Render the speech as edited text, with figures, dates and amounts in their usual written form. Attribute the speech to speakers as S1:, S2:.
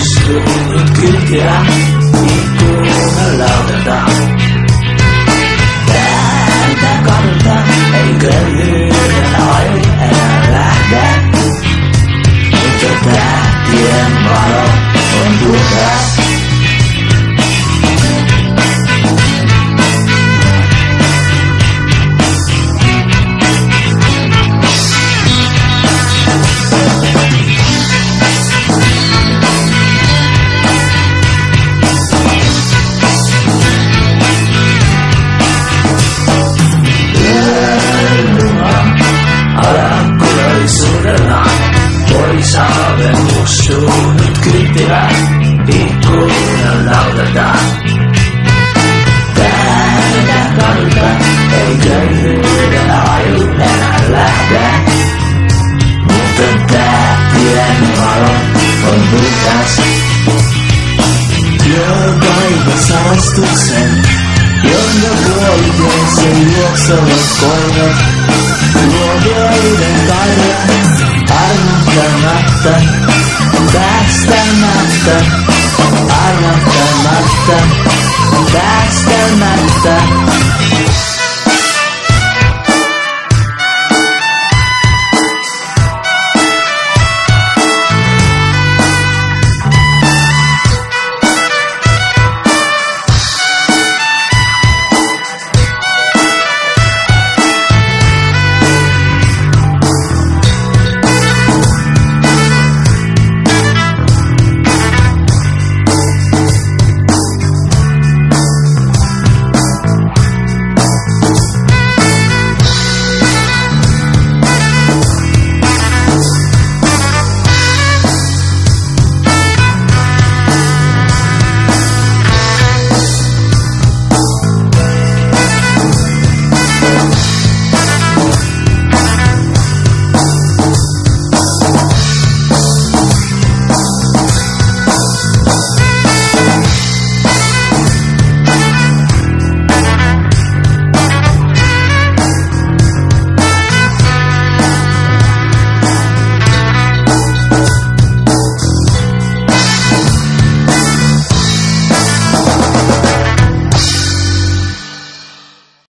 S1: Kustunut kylkeä ikkunalautalta. Täältä kadulta ei köyhyyden ajo enää lähde, mutta tähtien valo on puhdas. Poisaaven kustunut kynttilä ikkunalautalta. Täältä kadulta ei köyhyyden aju enää lähde, mutta tähtien valo on puhdas. Työkaiva sarastuksen, jonka puoliteeseen juoksevat koirat, luovuuden kaira. Armahtamatta, päästämättä, armahtamatta, päästämättä.